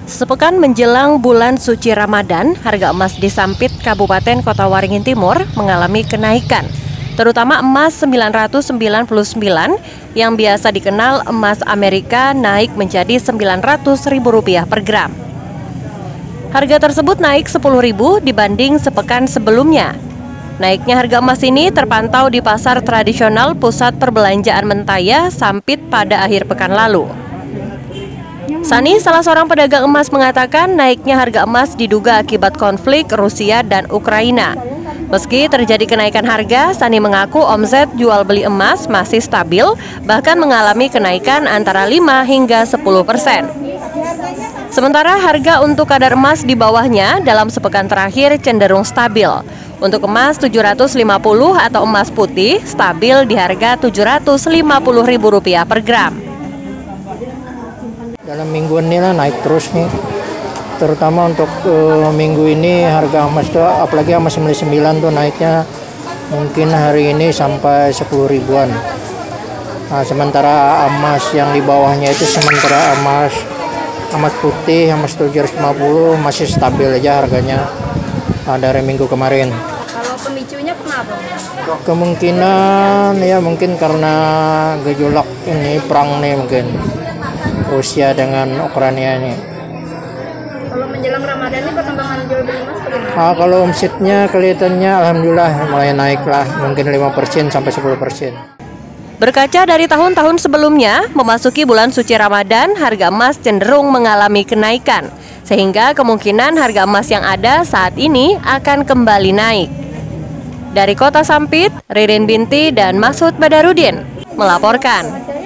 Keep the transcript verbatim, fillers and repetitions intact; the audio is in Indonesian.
Sepekan menjelang bulan suci Ramadan, harga emas di Sampit, Kabupaten Kota Waringin Timur mengalami kenaikan, terutama emas sembilan ratus sembilan puluh sembilan yang biasa dikenal emas Amerika naik menjadi sembilan ratus ribu rupiah per gram. Harga tersebut naik sepuluh ribu dibanding sepekan sebelumnya. Naiknya harga emas ini terpantau di pasar tradisional Pusat Perbelanjaan Mentaya, Sampit pada akhir pekan lalu. Sani, salah seorang pedagang emas, mengatakan naiknya harga emas diduga akibat konflik Rusia dan Ukraina. Meski terjadi kenaikan harga, Sani mengaku omset jual beli emas masih stabil, bahkan mengalami kenaikan antara lima hingga sepuluh persen. Sementara harga untuk kadar emas di bawahnya dalam sepekan terakhir cenderung stabil. Untuk emas tujuh ratus lima puluh atau emas putih stabil di harga tujuh ratus lima puluh ribu rupiah per gram. Dalam mingguan ini lah naik terus nih, terutama untuk uh, minggu ini harga emas tuh, apalagi emas sembilan puluh sembilan tuh naiknya mungkin hari ini sampai sepuluh ribuan. Nah, sementara emas yang di bawahnya itu sementara emas emas putih, emas tujuh ratus lima puluh masih stabil aja harganya uh, dari minggu kemarin. Kalau pemicunya kenapa? Kemungkinan ya mungkin karena gejolak ini perang nih mungkin. Rusia dengan Ukraina ini. Kalau menjelang Ramadan ini perkembangan jual beli emas bagaimana? Ah, kalau omsetnya kelihatannya alhamdulillah mulai naik lah, mungkin lima persen sampai sepuluh persen. Berkaca dari tahun-tahun sebelumnya, memasuki bulan suci Ramadan, harga emas cenderung mengalami kenaikan, sehingga kemungkinan harga emas yang ada saat ini akan kembali naik. Dari Kota Sampit, Ririn Binti dan Masud Badarudin melaporkan.